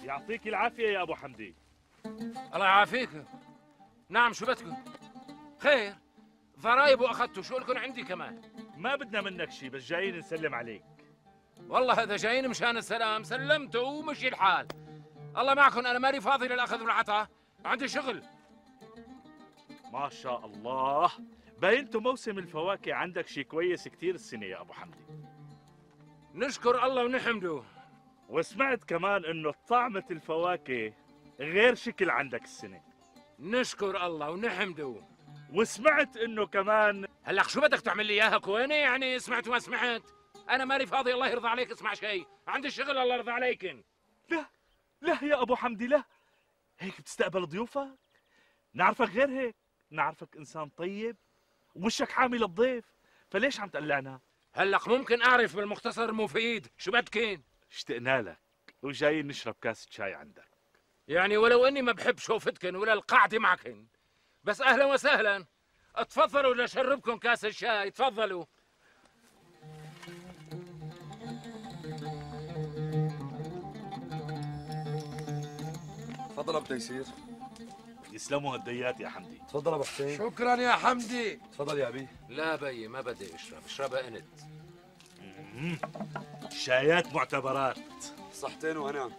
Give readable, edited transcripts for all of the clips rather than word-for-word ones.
يعطيك العافية يا أبو حمدي. الله يعافيك. نعم شو بدكم؟ خير، ضرايب واخذتوا، شو لكم عندي كمان؟ ما بدنا منك شي، بس جايين نسلم عليك. والله هذا جايين مشان السلام، سلمتوا ومشي الحال. الله معكم، انا مالي فاضي للاخذ والعطاء، عندي شغل. ما شاء الله، باينتو موسم الفواكه عندك شي كويس كتير السنة يا أبو حمدي. نشكر الله ونحمده. وسمعت كمان إنه طعمة الفواكه غير شكل عندك السنة. نشكر الله ونحمده. وسمعت إنه كمان هلا شو بدك تعمل لي اياها كوينه؟ يعني سمعت وما سمعت؟ انا مالي فاضي، الله يرضى عليك اسمع شيء، عندي شغل الله يرضى عليكن. لا لا يا أبو حمدي، لا، هيك بتستقبل ضيوفك؟ نعرفك غير هيك، نعرفك إنسان طيب ووشك حامل الضيف، فليش عم تقلعنا؟ هلق ممكن اعرف بالمختصر المفيد شو بدكن؟ اشتقنا لك وجايين نشرب كاسة شاي عندك. يعني ولو اني ما بحب شوفتكن ولا القعده معكن، بس اهلا وسهلا، اتفضلوا لشربكم كاس الشاي، تفضلوا. تفضل ابو تيسير. يسلموا هالديات يا حمدي. تفضل ابو حسين. شكرا يا حمدي. تفضل يا ابي. لا بيي ما بدي اشرب، اشربها انت. شايات معتبرات. صحتين وهنا.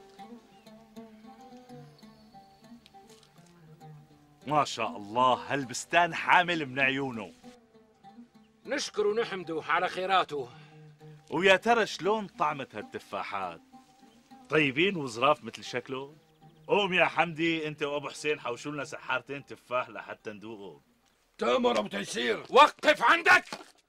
ما شاء الله، هالبستان حامل من عيونه. نشكر ونحمده على خيراته. ويا ترى شلون طعمت هالتفاحات؟ طيبين وظراف مثل شكله؟ قوم يا حمدي انت وابو حسين حوشوا لنا سحارتين تفاح لحتى ندوقهم. تأمر ابو تيسير. وقف عندك،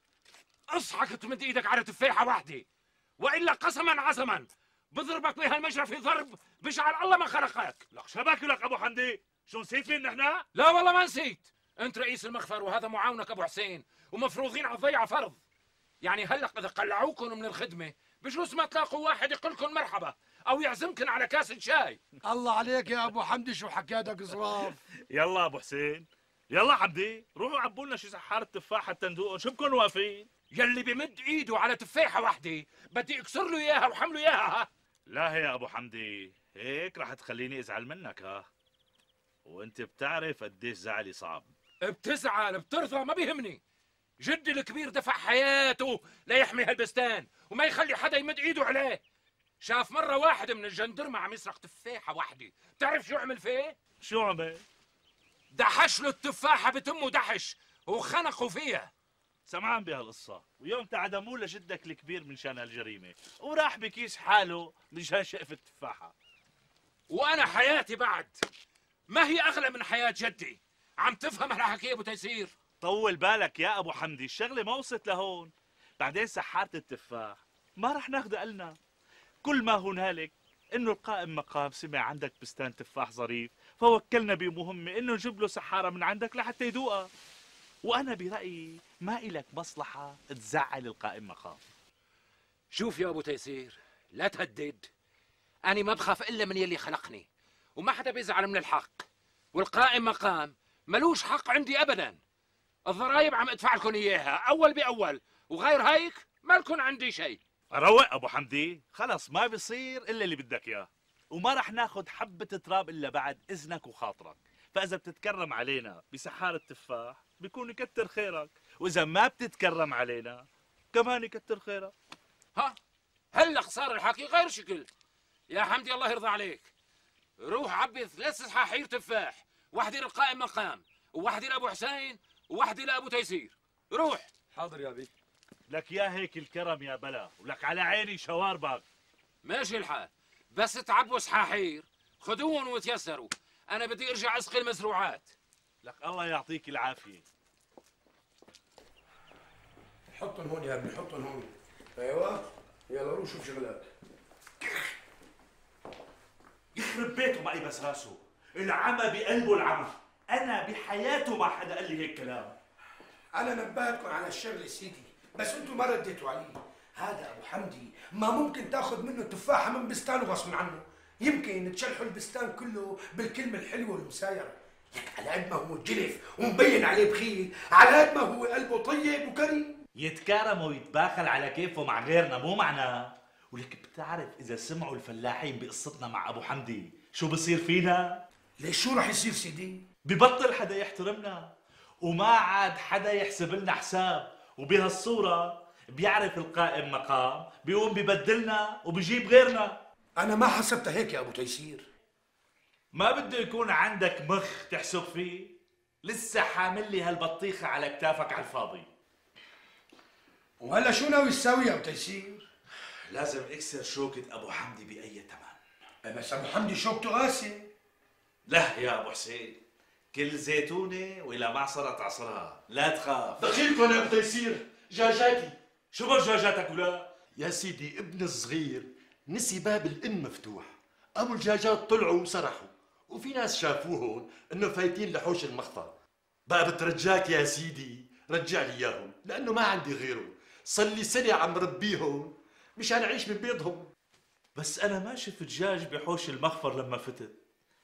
اصحك تمد ايدك على تفاحه واحده، والا قسما عزما بضربك بهالمجرى ضرب بجعل الله ما خلقك. لك شبك لك ابو حمدي، شو نسيتين نحن؟ لا والله ما نسيت، انت رئيس المخفر وهذا معاونك ابو حسين، ومفروضين على الضيعه فرض. يعني هلا اذا قلعوكم من الخدمه بجوز ما تلاقوا واحد يقول لكم مرحبا او يعزمكم على كاسه شاي. الله عليك يا ابو حمدي، شو حكايتك ظراف. يلا ابو حسين، يلا حمدي، روحوا عبوا لنا شي سحارة تفاح حتى ندوقهم، شو بكون واقفين؟ يلي بمد ايده على تفاحه واحده بدي اكسر له اياها وحمله اياها. لا يا ابو حمدي، هيك رح تخليني ازعل منك ها. وانت بتعرف قديش زعلي صعب. بتزعل بترضى ما بيهمني، جدي الكبير دفع حياته ليحمي هالبستان وما يخلي حدا يمد ايده عليه. شاف مرة واحد من الجندرمة عم يسرق تفاحة واحدة، بتعرف شو عمل فيه؟ شو عمل؟ دحش له التفاحة بتمه دحش وخنقوا فيها. سمعان بهالقصة، ويوم تعدموه لجدك الكبير من شان هالجريمة، وراح بكيس حاله مشان شقف التفاحة. وأنا حياتي بعد ما هي أغلى من حياة جدي، عم تفهم هالحكي يا أبو تيسير؟ طول بالك يا أبو حمدي، الشغلة ما وصلت لهون. بعدين سحارة التفاح ما رح ناخذ إلنا، كل ما هنالك إنه القائم مقام سمع عندك بستان تفاح ظريف، فوكلنا بمهمة إنه نجيب له سحارة من عندك لحتى يدوقها. وأنا برأيي ما إلك مصلحة تزعل القائم مقام. شوف يا أبو تيسير، لا تهدد، أنا ما بخاف إلا من يلي خلقني، وما حدا بيزعل من الحق، والقائم مقام ملوش حق عندي أبدا. الضرايب عم ادفع لكم إياها أول بأول، وغير هيك ما لكم عندي شيء. روق أبو حمدي، خلص ما بيصير إلا اللي بدك إياه، وما رح ناخذ حبة تراب إلا بعد إذنك وخاطرك. فإذا بتتكرم علينا بسحارة تفاح بيكون يكتر خيرك، وإذا ما بتتكرم علينا كمان يكتر خيرك. ها هلا صار الحكي غير شكل. يا حمدي الله يرضى عليك، روح عبي 3 سحاحير تفاح، واحدة للقائم مقام، وواحدة لأبو حسين، وواحدة لأبو تيسير. روح. حاضر يا ابي. لك يا هيك الكرم يا بلا، ولك على عيني شواربك. ماشي الحال، بس تعبوا سحاحير خذوهم وتيسروا، أنا بدي أرجع أسقي المزروعات. لك الله يعطيك العافية. حطهم هون يا ابني، حطهم هون. ايوه يلا روح شوف شغلك. يخرب بيته معي بس راسه، العمى بقلبه العمى. أنا بحياته ما حدا قال لي هيك كلام. انا نبهتكم على الشغله سيدي، بس انتم ما رديتوا علي. هذا ابو حمدي ما ممكن تاخذ منه تفاحه من بستانه غصب عنه، يمكن تشلحوا البستان كله بالكلمه الحلوه والمسايره. لك على قد ما هو جلف ومبين عليه بخيل، على قد ما هو قلبه طيب وكريم. يتكرم ويتباخل على كيفه مع غيرنا مو معنا، ولك بتعرف اذا سمعوا الفلاحين بقصتنا مع ابو حمدي شو بصير فينا؟ ليش شو رح يصير سيدي؟ ببطل حدا يحترمنا وما عاد حدا يحسب لنا حساب، وبهالصورة بيعرف القائم مقام بيقوم ببدلنا وبيجيب غيرنا. انا ما حسبتها هيك يا ابو تيسير. ما بده يكون عندك مخ تحسب فيه، لسه حامل لي هالبطيخة على كتافك على الفاضي. وهلا شو ناوي تساوي يا ابو تيسير؟ لازم اكسر شوكة ابو حمدي بأي ثمن. بس ابو حمدي شوكته قاسي. لا يا ابو حسين، كل زيتونة وإلى معصرة عصرها، لا تخاف. دخيلكم يا ابو تيسير، جاجاتي. شو برجاجاتك ولا؟ يا سيدي ابن الصغير نسي باب الان مفتوح، قاموا الجاجات طلعوا وسرحوا، وفي ناس شافوهم انه فايتين لحوش المخفر. بقى بترجاك يا سيدي رجع لي اياهم، لانه ما عندي غيره، صار لي سنه عم ربيهم مشان اعيش من بيضهم. بس أنا ما شفت دجاج بحوش المخفر لما فتت.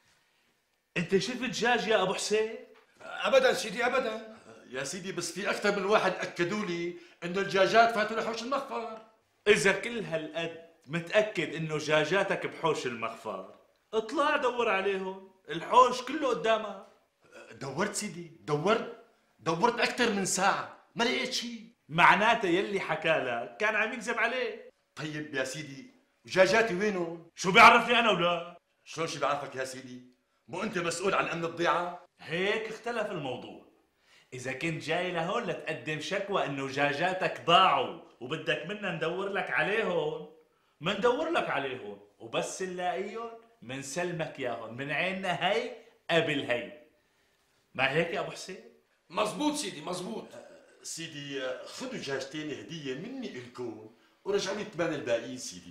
أنت شفت دجاج يا أبو حسين؟ ابدا سيدي ابدا. يا سيدي بس في اكثر من واحد اكدوا لي انه الدجاجات فاتوا لحوش المخفر. إذا كل هالقد متأكد إنه دجاجاتك بحوش المخفر، اطلع دور عليهم، الحوش كله قدامك. دورت سيدي، دورت اكثر من ساعه ما لقيت شيء. معناته يلي حكى لك كان عم يكذب عليه. طيب يا سيدي دجاجاتي وينهم؟ شو بيعرفني أنا ولا؟ شلون شي بعرفك يا سيدي؟ مو انت مسؤول عن امن الضيعه؟ هيك اختلف الموضوع. إذا كنت جاي لهون لتقدم شكوى إنه دجاجاتك ضاعوا وبدك منا ندور لك عليهم، مندور لك عليهم، وبس نلاقيهم منسلمك ياهم من عيننا هي قبل هي. ما هيك يا أبو حسين؟ مزبوط سيدي مزبوط. سيدي خذوا دجاجتين هديه مني الكم ورجعوا لي الثمان الباقيين سيدي.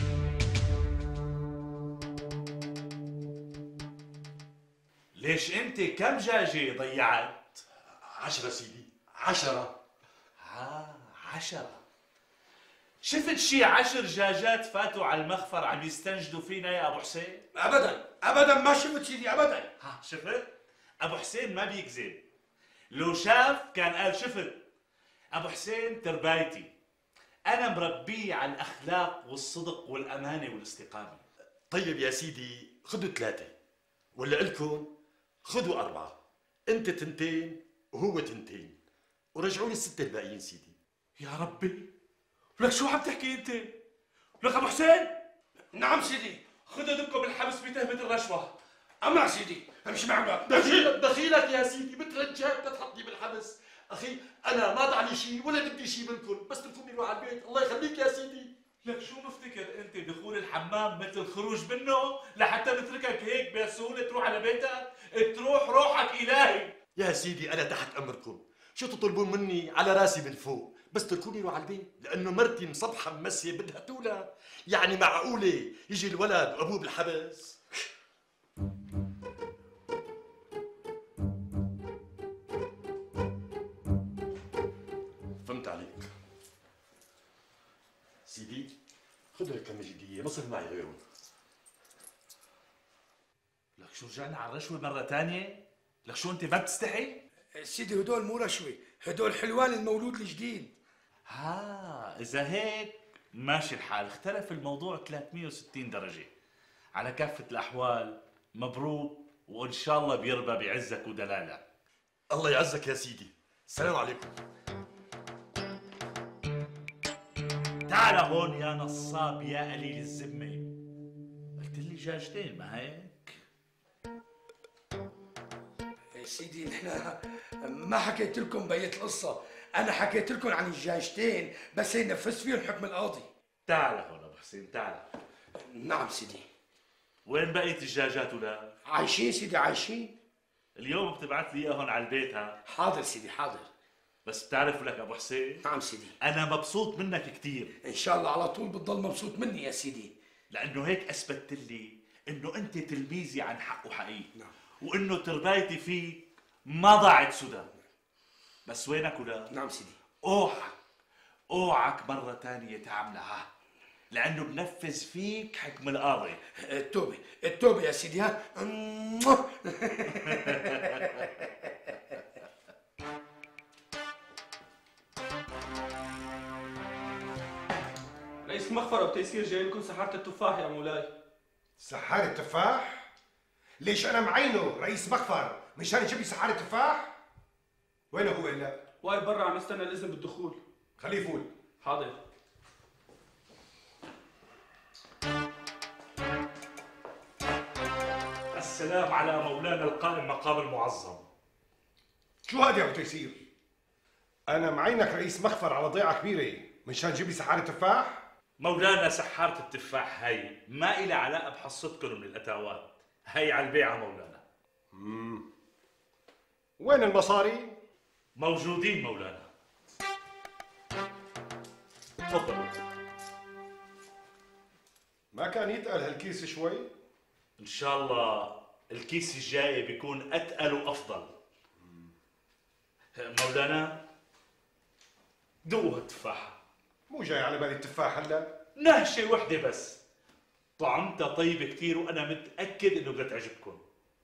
ليش أنت كم دجاجة ضيعت؟ 10 سيدي، 10. 10. شفت شي 10 دجاجات فاتوا على المخفر عم يستنجدوا فينا يا أبو حسين؟ ابدا ابدا ما شفت سيدي ابدا. شفت؟ أبو حسين ما بيكذب، لو شاف كان قال شفت. أبو حسين تربايتي، أنا مربيه على الأخلاق والصدق والأمانة والاستقامة. طيب يا سيدي خذوا 3 ولا إلكم خذوا 4، انت 2 وهو 2 ورجعوا لي 6 الباقيين سيدي. يا ربي، لك شو عم تحكي أنت؟ لك أبو حسين، نعم سيدي. خذوا دكم بالحبس بتهمة الرشوة. امر سيدي امشي معنا. دخيلك يا سيدي، بترجاك لا تحطني بالحبس. اخي انا ما ضعني شيء ولا بدي شيء منكم، بس تركوني روح على البيت الله يخليك يا سيدي. لك شو مفتكر انت دخول الحمام مثل الخروج منه لحتى نتركك هيك بسهولة تروح على بيتك؟ تروح روحك إلهي. يا سيدي انا تحت امركم، شو تطلبون مني على راسي من فوق، بس تركوني روح على البيت، لانه مرتي مصبحه ممسيه بدها تولد. يعني معقوله يجي الولد وابوه بالحبس؟ فهمت عليك سيدي، خذ هيك كم جديه ما صار معي غيرهم. لك شو رجعنا على الرشوة مرة تانية؟ لك شو انت ما بتستحي؟ سيدي هدول مو رشوه، هدول حلوان المولود الجديد. إذا هيك ماشي الحال، اختلف الموضوع 360 درجة. على كافة الأحوال مبروك، وإن شاء الله بيربى بعزك ودلالك. الله يعزك يا سيدي، السلام عليكم. تعال هون يا نصاب يا قليل الذمة. قلت لي دجاجتين ما هيك؟ سيدي نحن ما حكيت لكم بقية القصة، أنا حكيت لكم عن الدجاجتين بس هي نفذت فيهم حكم القاضي. تعال هون أبو حسين تعال. نعم سيدي. وين بقية الدجاجات ولا؟ عايشين سيدي عايشين. اليوم بتبعت لي إياهم على البيت ها؟ حاضر سيدي حاضر. بس بتعرف لك أبو حسين؟ نعم سيدي. أنا مبسوط منك كتير. إن شاء الله على طول بتضل مبسوط مني يا سيدي. لأنه هيك أثبتت لي إنه أنت تلميذي عن حق وحقيقي. نعم. وإنه تربايتي فيك ما ضاعت سدى. بس وينك ولا؟ نعم سيدي. اوعك مرة تانية تعملها، لأنه بنفذ فيك حكم القاضي. التوبة يا سيدي ها. رئيس المخفر المخفر ابو تيسير جاي لكم سحاره التفاح يا مولاي. سحار التفاح؟ ليش انا معينه رئيس مخفر مشان يجيب لي سحار التفاح؟ وينه هو الا؟ واقف برا عم يستنى الاذن بالدخول. خليه يفوت. حاضر. السلام على مولانا القائم مقام المعظم. شو هاد يا ابو تيسير؟ انا معينك رئيس مخفر على ضيعه كبيره مشان تجيب لي سحار التفاح؟ مولانا سحارة التفاح هي ما إلها علاقة بحصتكم من الأتاوات، هي على البيعة مولانا. وين المصاري؟ موجودين مولانا. تفضلوا. ما كان يتقل هالكيس شوي؟ إن شاء الله الكيس الجاي بيكون أتقل وأفضل. مولانا دوقوا التفاحة. مو جاي على بالي التفاح هلا. نهشة وحدة بس. طعمتها طيبة كتير وأنا متأكد إنه بدها تعجبكم.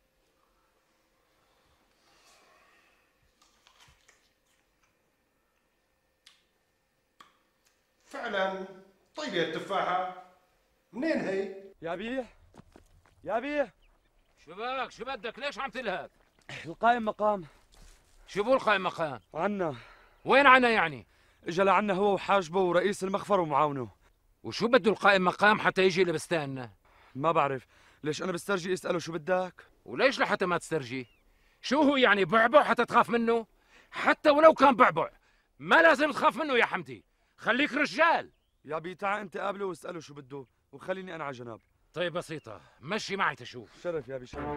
فعلا طيبة التفاحة. منين هي؟ يا بيه يا بيه، شو بك؟ شو بدك؟ ليش عم تلهب؟ القائم مقام شو بقول قائم مقام؟ عنا. وين عنا يعني؟ اجى لعنا هو وحاجبه ورئيس المخفر ومعاونه. وشو بده القائم مقام حتى يجي لبستاننا؟ ما بعرف ليش انا بسترجي اساله شو بدك؟ وليش لحتى ما تسترجي؟ شو هو يعني بعبع حتى تخاف منه؟ حتى ولو كان بعبع ما لازم تخاف منه يا حمدي، خليك رجال. يا بي تعال انت قابله واساله شو بده وخليني انا على جنب. طيب بسيطة، مشي معي تشوف. شرف يا بي شرف.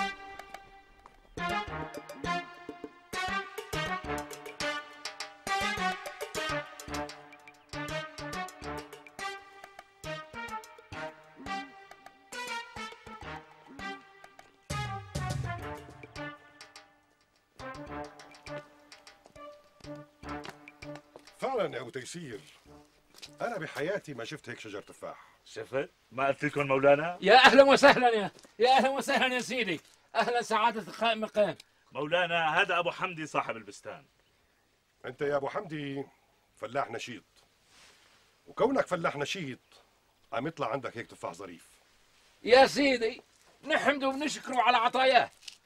فعلا يا ابو تيسير، انا بحياتي ما شفت هيك شجر تفاح. شفت؟ ما قلت لكم مولانا؟ يا أهلا وسهلا يا أهلا وسهلا يا سيدي. أهلا سعادة القائم مقام. مولانا هذا أبو حمدي صاحب البستان. انت يا ابو حمدي فلاح نشيط، وكونك فلاح نشيط عم يطلع عندك هيك تفاح ظريف. يا سيدي نحمده ونشكره على عطاياه.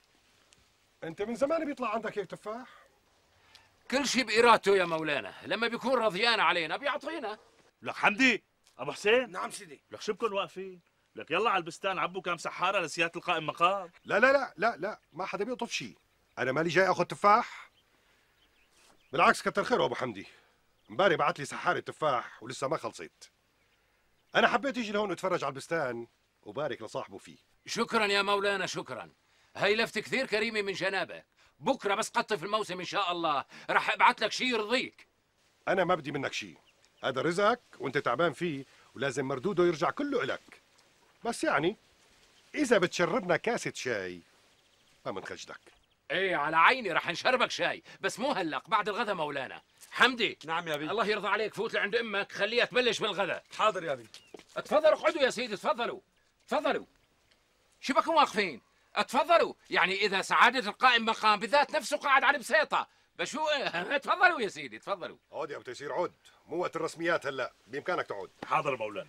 انت من زمان بيطلع عندك هيك تفاح؟ كل شيء بإرادته يا مولانا، لما بيكون رضيان علينا بيعطينا. لك حمدي أبو حسين، نعم سيدي. لك شو بكون واقفين؟ لك يلا على البستان عبوا كام سحارة لسيادة القائم مقام. لا لا لا لا لا، ما حدا بيقطف شيء. انا مالي جاي اخذ تفاح. بالعكس كتر خيره ابو حمدي، امبارح بعت لي سحارة تفاح ولسه ما خلصت. انا حبيت اجي لهون واتفرج على البستان وبارك لصاحبه فيه. شكرا يا مولانا شكرا، هي لفتة كثير كريمة من جنابك. بكرة بس قطف الموسم إن شاء الله رح أبعث لك شيء يرضيك. انا ما بدي منك شيء، هذا رزقك وانت تعبان فيه ولازم مردوده يرجع كله إلك. بس يعني اذا بتشربنا كاسة شاي ما منخجلك. ايه على عيني رح نشربك شاي، بس مو هلق، بعد الغدا مولانا. حمدي. نعم يا بي. الله يرضى عليك، فوت لعند امك خليها تبلش بالغدا. حاضر يا بي. اتفضلوا اقعدوا يا سيدي، تفضلوا تفضلوا. شو بكم واقفين؟ اتفضلوا، يعني اذا سعادة القائم مقام بذات نفسه قاعد على بسيطة بشو تفضلوا يا سيدي تفضلوا. عود يا ابو تيسير عود، مو وقت الرسميات هلا، بامكانك تقعد. حاضر مولانا.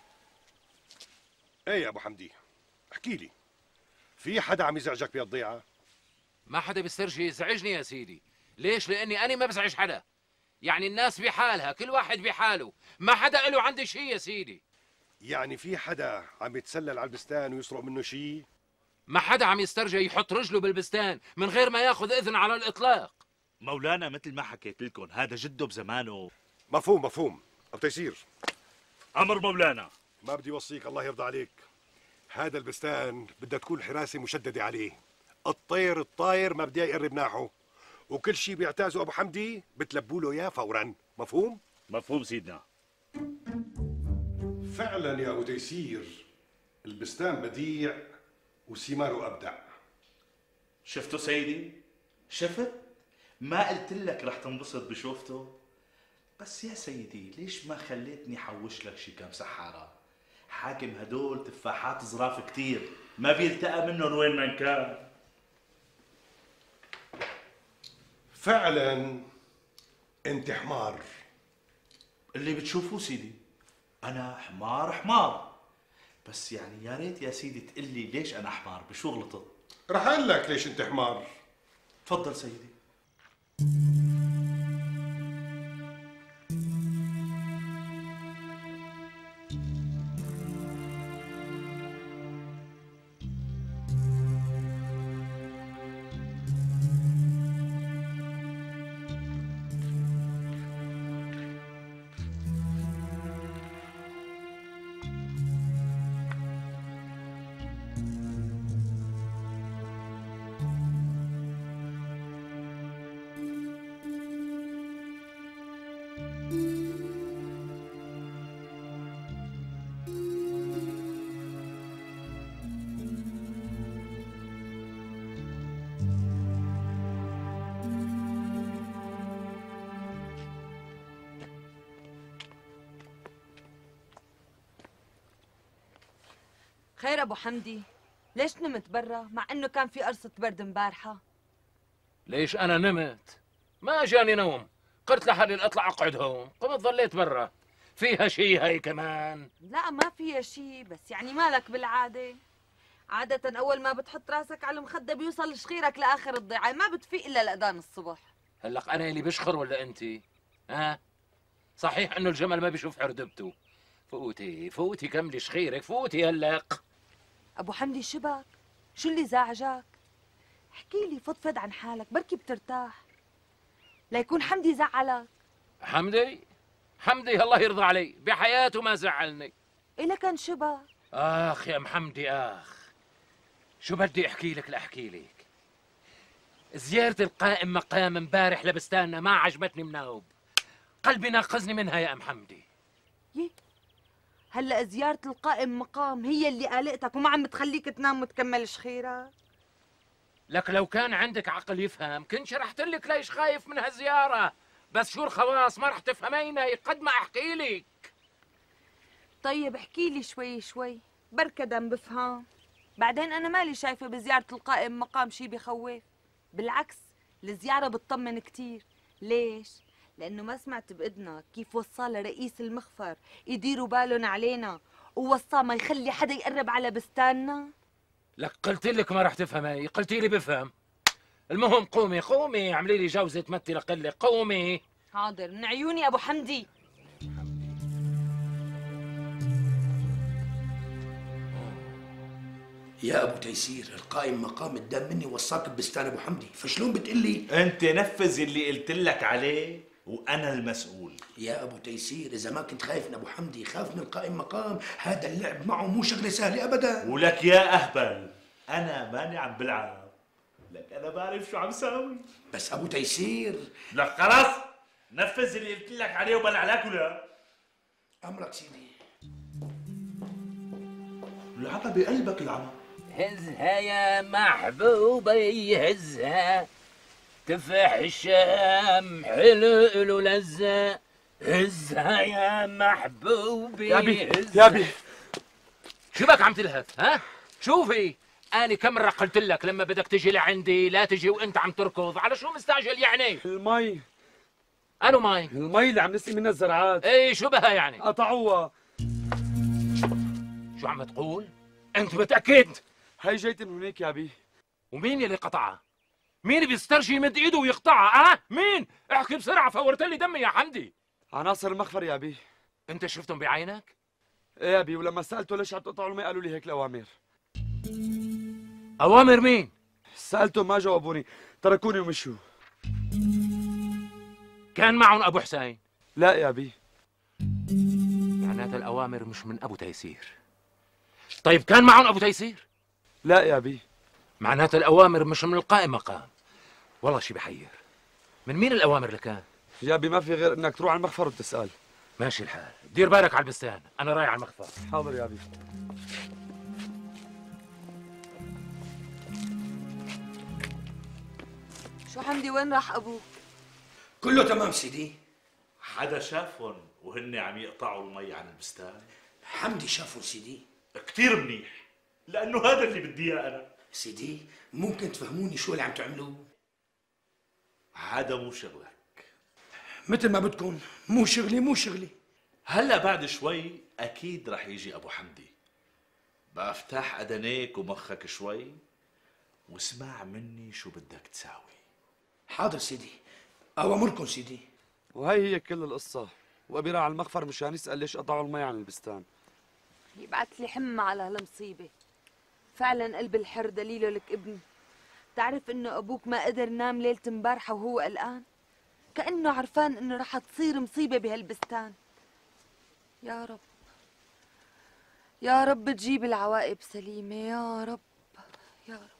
ايه يا ابو حمدي، احكي لي، في حدا عم يزعجك بهالضيعه؟ ما حدا بيسترجي يزعجني يا سيدي. ليش؟ لاني انا ما بزعج حدا، يعني الناس بحالها، كل واحد بحاله، ما حدا له عندي شيء يا سيدي. يعني في حدا عم يتسلل على البستان ويسرق منه شيء؟ ما حدا عم يسترجي يحط رجله بالبستان من غير ما ياخذ اذن على الاطلاق. مولانا مثل ما حكيت لكم هذا جده بزمانه. مفهوم مفهوم. ابو تيسير، أمر مولانا. ما بدي اوصيك الله يرضى عليك، هذا البستان بدها تكون حراسه مشدده عليه. الطير الطاير ما بدي يقرب ناحه، وكل شيء بيعتازه ابو حمدي بتلبوا له اياه فورا. مفهوم؟ مفهوم سيدنا. فعلا يا ابو تيسير، البستان بديع وثماره ابدع. شفتوا سيدي؟ شفت؟ ما قلت لك رح تنبسط بشوفته؟ بس يا سيدي ليش ما خليتني حوش لك شي كم سحارة؟ حاكم هدول تفاحات ظراف كتير ما بيلتقى منهم وين ما كان. فعلا انت حمار. اللي بتشوفوه سيدي. انا حمار حمار، بس يعني يا ريت يا سيدي تقول لي ليش انا حمار، بشو غلطت؟ رح اقول لك ليش انت حمار. تفضل سيدي. خير ابو حمدي، ليش نمت برا مع انه كان في قرصة برد امبارحة؟ ليش انا نمت؟ ما جاني نوم، قلت لحالي اطلع اقعد هون، قمت ظليت برا. فيها شي هي كمان؟ لا ما فيها شي، بس يعني مالك بالعادة؟ عادة أول ما بتحط راسك على المخدة بيوصل شخيرك لآخر الضيعة، ما بتفيق إلا لأذان الصبح. هلق انا اللي بشخر ولا انتي؟ ها؟ صحيح انه الجمل ما بيشوف عردبته. فوتي فوتي كملي شخيرك، فوتي هلق. أبو حمدي شبك؟ شو اللي زعجك؟ احكي لي، فضفض عن حالك، بركي بترتاح. ليكون حمدي زعلك. حمدي؟ حمدي الله يرضى علي، بحياته ما زعلني. إلا كان شبك. آخ يا محمدي آخ، شو بدي أحكي لك لأحكي لك. زيارة القائم مقام امبارح لبستاننا ما عجبتني مناوب، قلبي ناقصني منها يا أم حمدي. يي هلا زيارة القائم مقام هي اللي قلقتك وما عم بتخليك تنام وتكمل شخيرك؟ لك لو كان عندك عقل يفهم كنت شرحت لك ليش خايف من هالزيارة، بس شو الخواص ما رح تفهميني قد ما أحكي لك. طيب احكي لي شوي شوي، بركة دم بفهم. بعدين أنا مالي شايفة بزيارة القائم مقام شي بخوف، بالعكس الزيارة بتطمن كتير. ليش؟ لأنه ما سمعت بإذنك كيف وصى لرئيس المخفر يديروا بالهم علينا، ووصاه ما يخلي حدا يقرب على بستاننا. لك قلت لك ما رح تفهمي، قلتي لي بفهم. المهم قومي قومي اعملي لي جوزة تمثل لك، قومي. حاضر، من عيوني أبو حمدي. يا ابو تيسير، القائم مقام الدم مني وصاك ببستان ابو حمدي، فشلون بتقلي؟ انت نفذ اللي قلت لك عليه وانا المسؤول. يا ابو تيسير، اذا ما كنت خايف من ابو حمدي خاف من القائم مقام، هذا اللعب معه مو شغله سهله ابدا. ولك يا اهبل، انا ماني عم بلعب، لك انا بعرف شو عم ساوي. بس ابو تيسير. لك خلاص نفذ اللي قلت لك عليه وبلع لك ولا امرك سيدي. العمى بقلبك العمى. هزها يا محبوبي هزها، تفاح الشام حلو لذة، هزها يا محبوبي يا بي هزها. يا بي شو بك عم تلهث؟ ها؟ شوفي أنا كم مرة قلت لك لما بدك تجي لعندي لا تجي وأنت عم تركض، على شو مستعجل يعني؟ المي أنو ماي؟ المي اللي عم نسقي منها الزرعات إيه شو بها يعني؟ قطعوها. شو عم تقول؟ أنت متأكد؟ هي جايت من هناك يا بي. ومين يلي قطعها؟ مين بيسترجي يمد ايده ويقطعها؟ مين؟ احكي بسرعة فورت لي دمي يا حمدي. عناصر المخفر يا بي. انت شفتهم بعينك؟ ايه يا بي، ولما سألته ليش عم تقطعوا المي قالوا لي هيك الأوامر. أوامر مين؟ سألتهم ما جاوبوني، تركوني ومشوا. كان معهم أبو حسين؟ لا يا بي. معناتها الأوامر مش من أبو تيسير. طيب كان معهم أبو تيسير؟ لا يا بي. معناتها الأوامر مش من القائم مقام. والله شي بحير. من مين الأوامر اللي كان؟ يا بي ما في غير انك تروح على المخفر وتسأل. ماشي الحال، دير بالك على البستان، أنا رايح على المخفر. حاضر يا بي. شو حمدي وين راح أبوك؟ كله تمام سيدي. حدا شافهم وهن عم يقطعوا المي عن البستان؟ حمدي شافوا سيدي. كتير منيح، لأنه هذا اللي بدي إياه أنا. سيدي ممكن تفهموني شو اللي عم تعملوه؟ هذا مو شغلك. مثل ما بدكم، مو شغلي مو شغلي. هلا بعد شوي اكيد رح يجي ابو حمدي. بقى افتح اذنيك ومخك شوي واسمع مني شو بدك تساوي. حاضر سيدي، اوامركم سيدي. وهي هي كل القصة. وأبي راح على المخفر مشان يسأل ليش قطعوا المي عن البستان. يبعت لي حمى على هالمصيبة. فعلا قلب الحر دليله لك ابني. تعرف انه ابوك ما قدر ينام ليلة امبارحة وهو قلقان؟ كأنه عرفان انه رح تصير مصيبة بهالبستان. يا رب يا رب تجيب العواقب سليمة يا رب يا رب.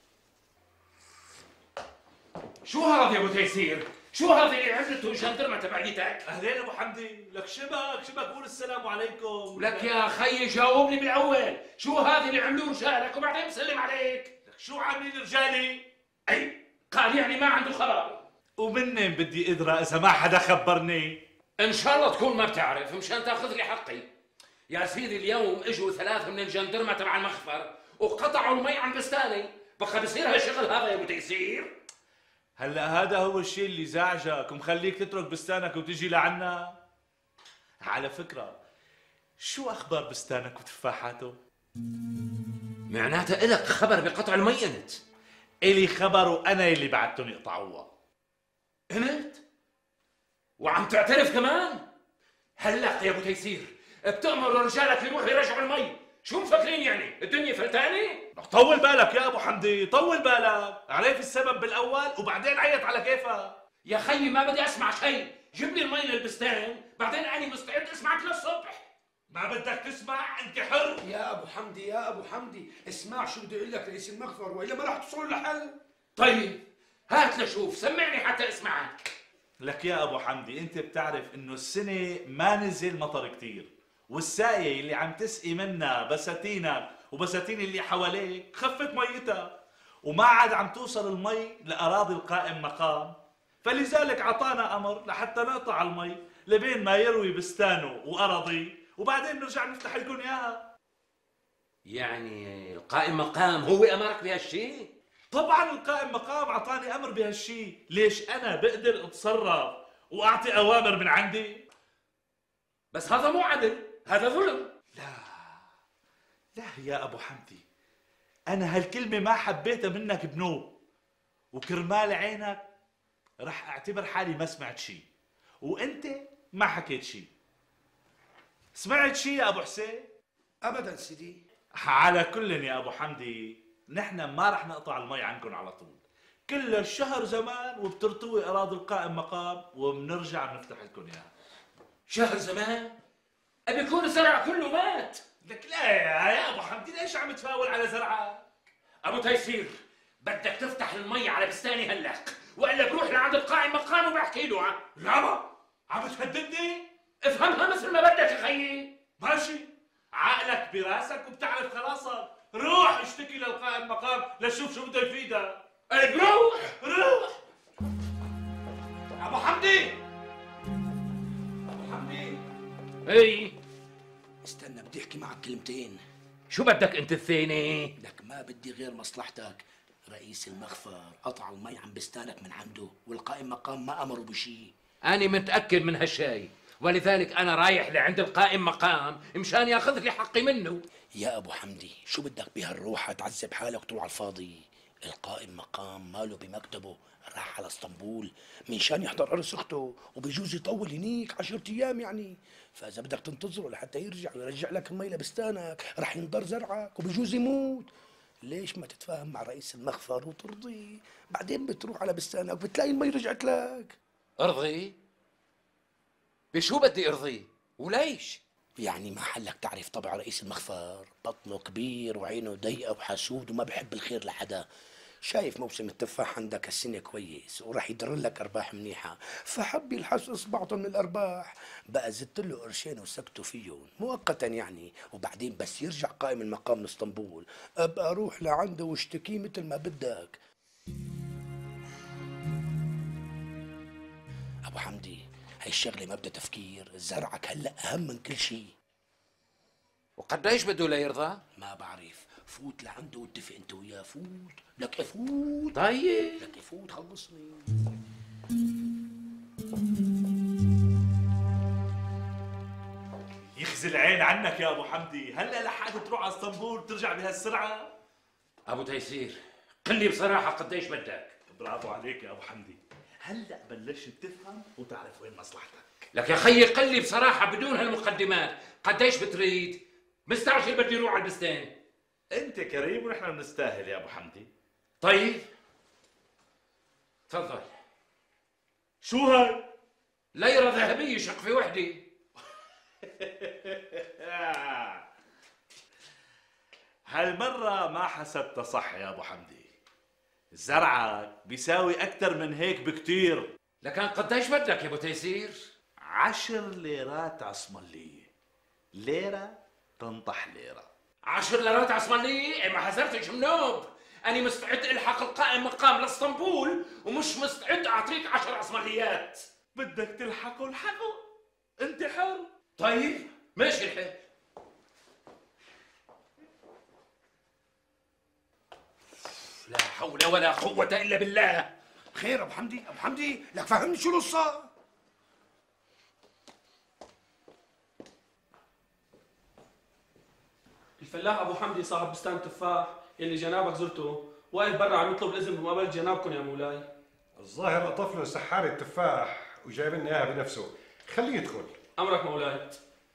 شو هذا يا ابو تيسير؟ شو هذا اللي عملته الجندرمه تبعيتك؟ اهلين ابو حمدي، لك شبك قول السلام عليكم. لك يا خيي جاوبني بالاول، شو هذا اللي عملوه رجالك وبعدين بسلم عليك؟ لك شو عاملين رجالي؟ اي قال يعني ما عنده خبر. ومنين بدي ادرى اذا ما حدا خبرني؟ ان شاء الله تكون ما بتعرف مشان تاخذ لي حقي. يا سيدي اليوم اجوا 3 من الجندرمه تبع المخفر وقطعوا المي عن بستاني، بقى بصير هالشغل هذا يا ابو تيسير؟ هلا هذا هو الشيء اللي زعجك ومخليك تترك بستانك وتجي لعنا؟ على فكرة شو أخبار بستانك وتفاحاته؟ معناتها إلك خبر بقطع المي أنت؟ إلي خبر وأنا اللي بعتهم يقطعوها. أنت؟ وعم تعترف كمان؟ هلا يا أبو تيسير بتأمر رجالك يروحوا يرجعوا المي، شو مفكرين يعني؟ الدنيا فلتانة؟ طول بالك يا أبو حمدي، طول بالك، عرف السبب بالأول وبعدين عيط على كيفك. يا خيي ما بدي أسمع شيء، جيب لي المي للبستان، بعدين أنا مستعد أسمعك للصبح. ما بدك تسمع أنت حر. يا ابو حمدي يا ابو حمدي، اسمع شو بده يقول لك رئيس المخفر والا ما راح توصلوا لحل. طيب هات لشوف، سمعني حتى اسمعك. لك يا أبو حمدي أنت بتعرف إنه السنة ما نزل مطر كتير، والساقية اللي عم تسقي منها بساتينك وبساتين اللي حواليك خفت ميتها، وما عاد عم توصل المي لأراضي القائم مقام، فلذلك عطانا أمر لحتى نقطع المي لبين ما يروي بستانه وأراضيه وبعدين نرجع نفتح لكم إياها. يعني القائم مقام هو أمرك بهالشيء؟ طبعا القائم مقام عطاني أمر بهالشيء، ليش أنا بقدر أتصرف وأعطي أوامر من عندي؟ بس هذا مو عدل، هذا ظلم. لا يا أبو حمدي، أنا هالكلمة ما حبيتها منك بنوب، وكرمال عينك رح أعتبر حالي ما سمعت شيء، وأنت ما حكيت شيء. سمعت شيء يا أبو حسين؟ ابدا سيدي. على كل يا أبو حمدي، نحن ما رح نقطع المي عنكم على طول، كل الشهر زمان وبترتوي أراضي القائم مقام وبنرجع بنفتح لكم إياها. شهر زمان؟ أبي يكون الزرع كله مات. لك لا يا أبو حمدي، ليش عم تفاول على زرعك؟ أبو تيسير بدك تفتح المي على بستاني هلا، وإلا بروح لعند القائم مقام وبحكي له. لا عم تهددني؟ افهمها مثل ما بدك يا خيي. ماشي، عقلك براسك وبتعرف خلاصك، روح اشتكي للقائم مقام لشوف شو بده يفيدك. بروح روح. ابو حمدي ابو حمدي، اي استنى بدي احكي معك كلمتين. شو بدك انت الثاني؟ لك ما بدي غير مصلحتك. رئيس المخفر قطع المي عن بستانك من عنده، والقائم مقام ما امره بشيء. أنا متأكد من هالشيء، ولذلك أنا رايح لعند القائم مقام مشان ياخذ لي حقي منه. يا ابو حمدي شو بدك بهالروحه تعذب حالك طول على الفاضي؟ القائم مقام ماله بمكتبه، راح على اسطنبول منشان يحضر عرس اخته، وبيجوز يطول هنيك 10 ايام يعني، فاذا بدك تنتظره لحتى يرجع ويرجع لك المي لبستانك رح ينضر زرعك وبيجوز يموت. ليش ما تتفاهم مع رئيس المخفر وترضيه؟ بعدين بتروح على بستانك بتلاقي المي رجعت لك. ارضي؟ بشو بدي ارضيه؟ وليش؟ يعني ما حلك تعرف طبع رئيس المخفر، بطنه كبير وعينه ضيقه وحسود وما بحب الخير لحدا. شايف موسم التفاح عندك السنه كويس وراح يدر لك ارباح منيحه، فحب يلحس اصبعته من الارباح. بقى زدت له قرشين وسكتوا فيهم مؤقتا يعني، وبعدين بس يرجع قائم المقام من اسطنبول ابقى اروح لعنده واشتكيه مثل ما بدك. ابو حمدي هاي الشغله ما بدها تفكير، زرعك هلا اهم من كل شيء. وقديش بده ليرضى؟ ما بعرف، فوت لعنده واتفق انت وياه. فوت لك فوت. طيب لك فوت خلصني. عز العين عنك يا ابو حمدي، هلا لحقت تروح على اسطنبول وترجع بهالسرعه؟ ابو تيسير قل لي بصراحه قديش بدك؟ برافو عليك يا ابو حمدي، هلا بلشت تفهم وتعرف وين مصلحتك. لك يا خيي قل لي بصراحه بدون هالمقدمات، قديش بتريد؟ مستعجل بدي اروح على البستان. انت كريم ونحن بنستاهل يا ابو حمدي. طيب تفضل. شو هاي؟ ليرة ذهبية شقفة وحدة. هالمرة ما حسبتها صح يا ابو حمدي، زرعك بيساوي اكثر من هيك بكتير. لكان قديش بدك يا ابو تيسير؟ 10 ليرات عصملية، ليرة تنطح ليرة. 10 ليرات عصمانية؟ ما حذرتش منوب، أنا مستعد ألحق القائم مقام لاسطنبول ومش مستعد أعطيك 10 عصمانيات. بدك تلحقه الحقه، انت حر. طيب ماشي الحال. لا حول ولا قوة إلا بالله. خير ابو حمدي، ابو حمدي لك فهمني شو القصه؟ الفلاح ابو حمدي صاحب بستان تفاح يلي جنابك زرته واقف برا عم يطلب الاذن بمقابله جنابكم يا مولاي. الظاهر قطف له سحار التفاح وجايب لنا اياها بنفسه، خليه يدخل. امرك مولاي.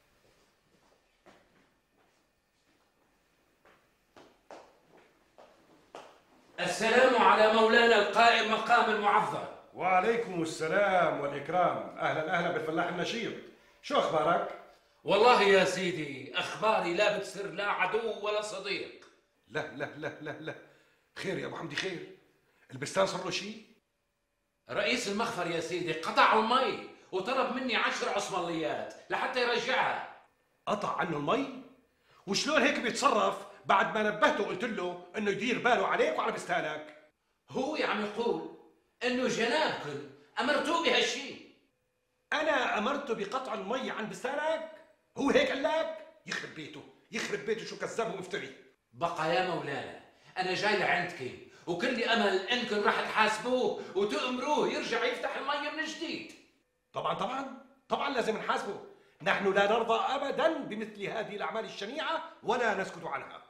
السلام على مولانا القائم مقام المعظم. وعليكم السلام والإكرام، أهلا أهلا بالفلاح النشيط، شو أخبارك؟ والله يا سيدي أخباري لا بتسر لا عدو ولا صديق. لا لا لا لا لا، خير يا أبو حمدي خير، البستان صار له شيء؟ رئيس المخفر يا سيدي قطع المي وطلب مني 10 عصمليات لحتى يرجعها. قطع عنه المي؟ وشلون هيك بيتصرف بعد ما نبهته وقلت له إنه يدير باله عليك وعلى بستانك؟ هو عم يقول إنه جنابكم أمرتوه بهالشيء. أنا أمرته بقطع المي عن بستانك؟ هو هيك قال لك؟ يخرب بيته، يخرب بيته، شو كذاب ومفتري. بقى يا مولانا أنا جاي لعندكم وكل أمل إنكم راح تحاسبوه وتأمروه يرجع يفتح المي من جديد. طبعا طبعا طبعا لازم نحاسبه، نحن لا نرضى أبدا بمثل هذه الأعمال الشنيعة ولا نسكت عنها.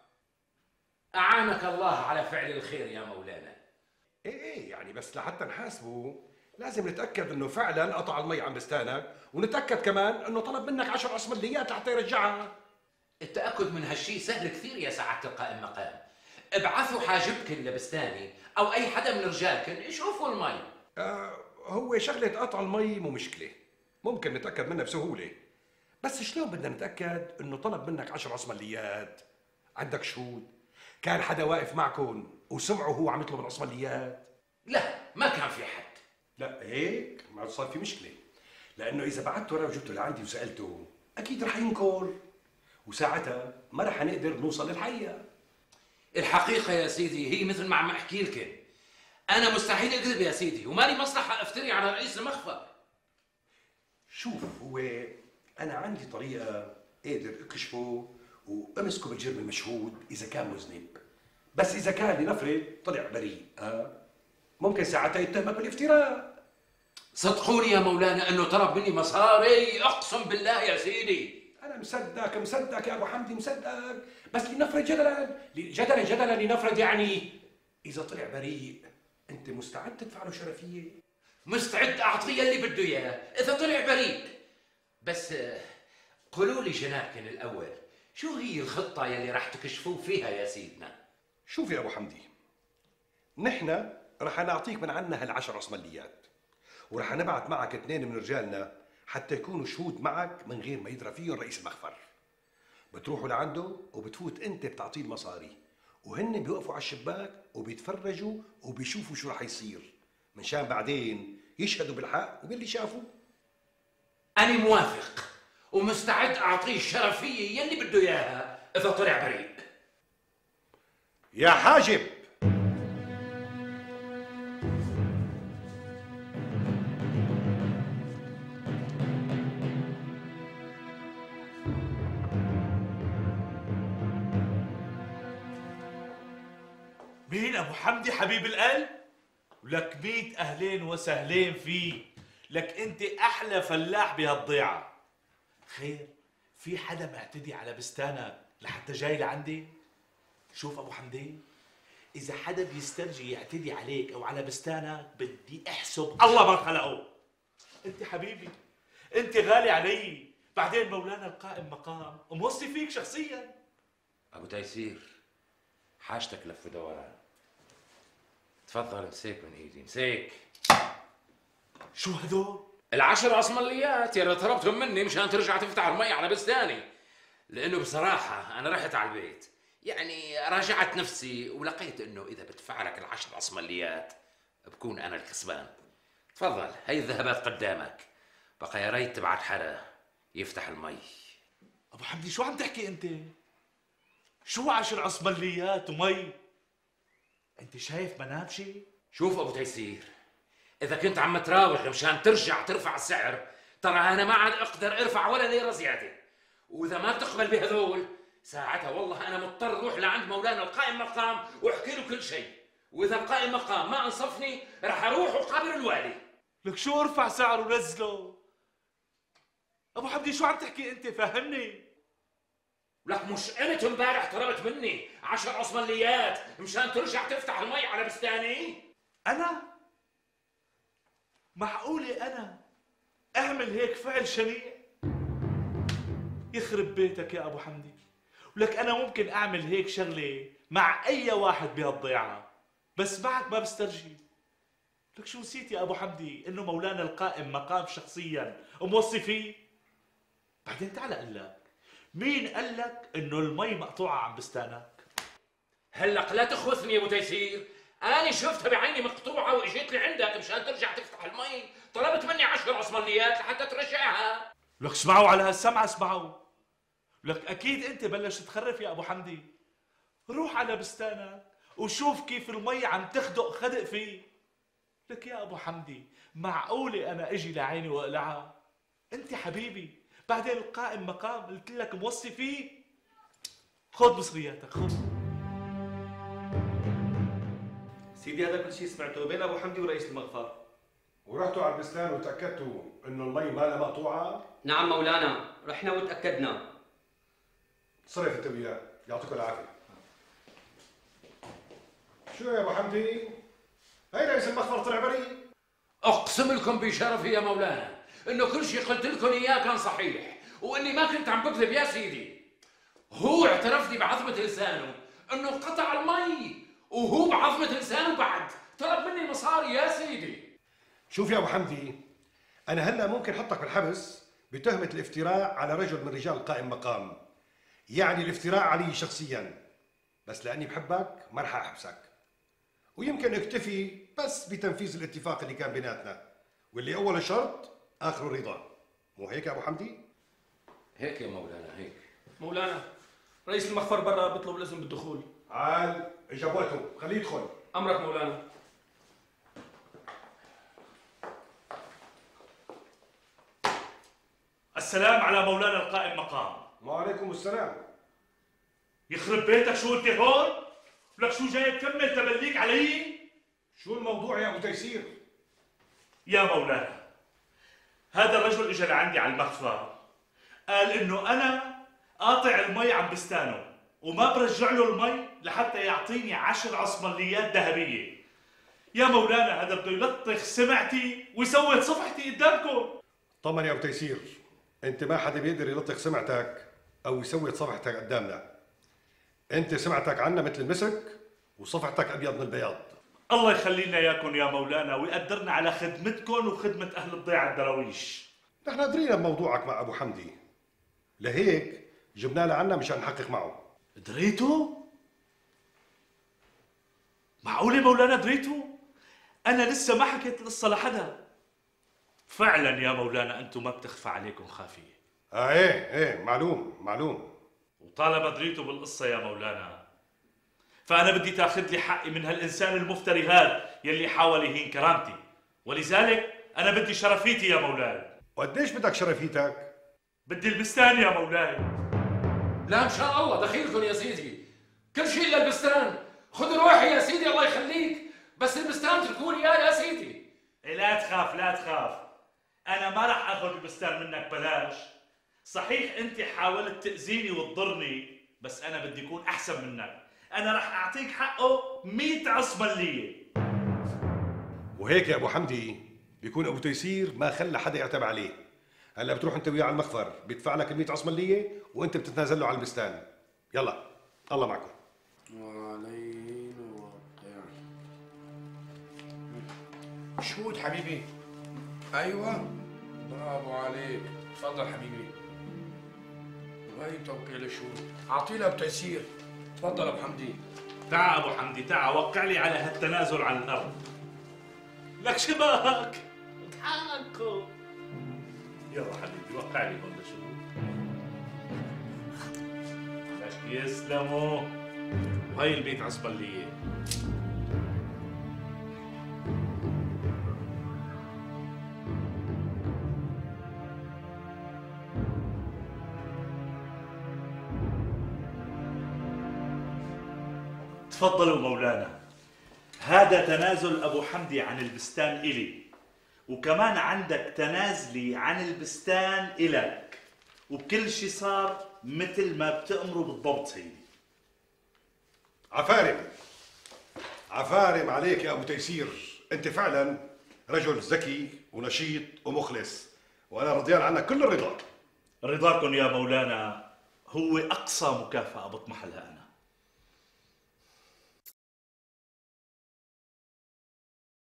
أعانك الله على فعل الخير يا مولانا. إيه يعني بس لحتى نحاسبه لازم نتأكد إنه فعلا قطع المي عن بستانك، ونتأكد كمان إنه طلب منك 10 عصمليات لحتى يرجعها. التأكد من هالشي سهل كثير يا سعادة القائم مقام. ابعثوا حاجبكن لبستاني أو أي حدا من رجالكن يشوفوا المي. هو شغلة قطع المي مو مشكلة، ممكن نتأكد منها بسهولة، بس شلون بدنا نتأكد إنه طلب منك 10 عصمليات؟ عندك شهود؟ كان حدا واقف معكم وسمعه هو عم يطلب العصمليات؟ لا ما كان في حد. لا هيك ما صار في مشكلة، لأنه إذا بعت وراه وجبته لعندي وسألته أكيد رح ينكر، وساعتها ما رح نقدر نوصل للحقيقة. الحقيقة يا سيدي هي مثل ما عم أحكي لكن، أنا مستحيل أكذب يا سيدي ومالي مصلحة أفتري على رئيس المخفر. شوف هو أنا عندي طريقة قادر أكشفه وأمسكه بالجرم المشهود إذا كان مذنب، بس إذا كان لنفرض طلع بريء ممكن ساعتها يتهمك بالافتراء. صدقوني يا مولانا انه طلب مني مصاري، اقسم بالله يا سيدي. انا مصدق يا ابو حمدي مصدق، بس لنفرض جدلا لنفرض يعني اذا طلع بريء انت مستعد تدفع له شرفيه؟ مستعد اعطيه اللي بده اياه اذا طلع بريء، بس قولوا لي جنابكن الاول شو هي الخطه يلي راح تكشفوه فيها يا سيدنا؟ شوف يا ابو حمدي، نحن رح نعطيك من عنا هال10 عصمليات، ورح نبعث معك 2 من رجالنا حتى يكونوا شهود معك من غير ما يدرى فيهم رئيس المخفر. بتروحوا لعنده وبتفوت انت بتعطيه المصاري، وهن بيوقفوا على الشباك وبيتفرجوا وبيشوفوا شو رح يصير، منشان بعدين يشهدوا بالحق وباللي شافوا. انا موافق ومستعد اعطيه الشرفيه يلي بده اياها اذا طلع بريء. يا حاجب، مين ابو حمدي حبيب القلب؟ ولك 100 اهلين وسهلين فيه، لك انت احلى فلاح بهالضيعه. خير في حدا معتدي على بستانك لحتى جاي لعندي؟ شوف ابو حمدي، اذا حدا بيسترجي يعتدي عليك او على بستانك بدي احسب الله ما خلقه. انت حبيبي، انت غالي علي، بعدين مولانا القائم مقام موصي فيك شخصيا. ابو تيسير، حاجتك لف دوران. تفضل امسك من ايدي، امسك. شو هدول؟ ال10 عصمليات يلي طلبتهم مني مشان ترجع تفتح المي على بستاني. لانه بصراحه انا رحت على البيت، يعني راجعت نفسي ولقيت انه اذا بدفع لك ال10 عصمليات بكون انا الكسبان. تفضل، هي الذهبات قدامك، بقى يا ريت تبعت حدا يفتح المي. ابو حمدي شو عم تحكي انت؟ شو 10 عصمليات ومي؟ انت شايف منام شيء؟ شوف ابو تيسير، اذا كنت عم تراوغ مشان ترجع ترفع السعر، ترى انا ما عاد اقدر ارفع ولا ليره زياده. واذا ما بتقبل بهذول ساعتها والله انا مضطر اروح لعند مولانا القائم مقام واحكي له كل شيء. واذا القائم مقام ما انصفني رح اروح وقابل الوالي. لك شو ارفع سعر ونزله؟ ابو حمدي شو عم تحكي انت؟ فهمني. لك مش انت امبارح طلبت مني 10 عصمليات مشان ترجع تفتح المي على بستاني؟ انا؟ معقولة انا اعمل هيك فعل شنيع؟ يخرب بيتك يا ابو حمدي. ولك انا ممكن اعمل هيك شغلة مع اي واحد بهالضيعة، بس معك ما بسترجي. لك شو نسيت يا ابو حمدي انه مولانا القائم مقام شخصيا وموصي فيه؟ بعدين تعال اقول لك، مين قال لك انه المي مقطوعة عن بستانك؟ هلق لا تخوثني يا ابو تيسير، انا شفتها بعيني مقطوعه واجيت لعندك مشان ترجع تفتح المي، طلبت مني 10 عصمليات لحتى ترجعها. لك اسمعوا على هالسمعة، اسمعوا. لك اكيد انت بلشت تخرف يا ابو حمدي. روح على بستانك وشوف كيف المي عم تخدق خدق فيه. لك يا ابو حمدي، معقولة انا اجي لعيني واقلعها؟ انت حبيبي، بعدين القائم مقام قلت لك موصي فيه. خذ مصرياتك، خذ. سيدي هذا كل شيء سمعته بين ابو حمدي ورئيس المغفر. ورحتوا على البستان وتاكدتوا انه المي ما لها مقطوعه؟ نعم مولانا، رحنا وتاكدنا. صرف انت وياه، يعطيكم العافيه. شو يا ابو حمدي؟ هي رئيس المخفر طلع بريء؟ اقسم لكم بشرفي يا مولانا انه كل شيء قلت لكم اياه كان صحيح، واني ما كنت عم بكذب يا سيدي. هو اعترف لي بعظمه لسانه انه قطع المي، وهو بعظمه لسانه بعد طلب مني مصاري يا سيدي. شوف يا ابو حمدي، انا هلا ممكن احطك بالحبس بتهمه الافتراء على رجل من رجال القائم مقام، يعني الافتراء علي شخصيا، بس لاني بحبك ما رح احبسك، ويمكن اكتفي بس بتنفيذ الاتفاق اللي كان بيناتنا، واللي اول شرط اخره رضا. مو هيك يا ابو حمدي؟ هيك يا مولانا، هيك. مولانا رئيس المخفر برا بيطلب الاذن بالدخول. عال اجابته، خليه يدخل. امرك مولانا. السلام على مولانا القائم مقام. وعليكم السلام. يخرب بيتك، شو انت هون؟ لك شو جاي تكمل تبليك علي؟ شو الموضوع يا ابو تيسير؟ يا مولانا، هذا الرجل اجى لعندي على المخفر، قال انه انا قاطع المي عن بستانه وما برجع له المي لحتى يعطيني 10 عصمليات ذهبيه. يا مولانا هذا بده يلطخ سمعتي ويسوي صفحتي قدامكم. طمن يا ابو تيسير، انت ما حدا بيقدر يلطخ سمعتك او يسوي صفحتك قدامنا. انت سمعتك عنا مثل المسك وصفحتك ابيض من البياض. الله يخلي لنا اياكم يا مولانا ويقدرنا على خدمتكم وخدمه اهل الضيعه الدراويش. نحن درينا بموضوعك مع ابو حمدي، لهيك جبناه لعنا مشان نحقق معه. دريتوا؟ معقولة مولانا دريتوا؟ أنا لسه ما حكيت القصة لحدا. فعلا يا مولانا أنتم ما بتخفى عليكم خافية. ايه معلوم. وطالما دريتوا بالقصة يا مولانا، فأنا بدي تاخذ لي حقي من هالإنسان المفتري هذا يلي حاول يهين كرامتي، ولذلك أنا بدي شرفيتي يا مولاي. وقديش بدك شرفيتك؟ بدي البستان يا مولاي. لا ان شاء الله دخيلكم يا سيدي، كل شيء الا البستان. خذ روحي يا سيدي الله يخليك، بس البستان تركوا لي اياه يا سيدي. لا تخاف، أنا ما راح آخذ البستان منك بلاش. صحيح انت حاولت تأذيني وتضرني، بس انا بدي اكون احسن منك. انا رح اعطيك حقه 100 عصملية. وهيك يا ابو حمدي بيكون ابو تيسير ما خلى حدا يعتب عليه. هلا بتروح انت وياه على المخفر، بيدفع لك ال 100 عصملية وانت بتتنازل له على البستان. يلا الله معكم. وعليه الوقع. شهود حبيبي. ايوه برافو عليك، تفضل حبيبي. وهي توقيع الشهود، اعطيه لابو تيسير. تفضل ابو حمدي. تعا ابو حمدي تعا، وقع لي على هالتنازل على الارض. لك شباك اضحكوا. يلا حبيبي وقع لي هون شو لك يسلموا. وهي البيت عصبلية. تفضلوا مولانا، هذا تنازل أبو حمدي عن البستان إلي، وكمان عندك تنازلي عن البستان إلك، وكل شي صار مثل ما بتأمروا بالضبط سيدي. عفارم عفارم عليك يا ابو تيسير، انت فعلا رجل ذكي ونشيط ومخلص، وانا رضيان عنك كل الرضا. رضاكم يا مولانا هو أقصى مكافأة بطمح لها أنا.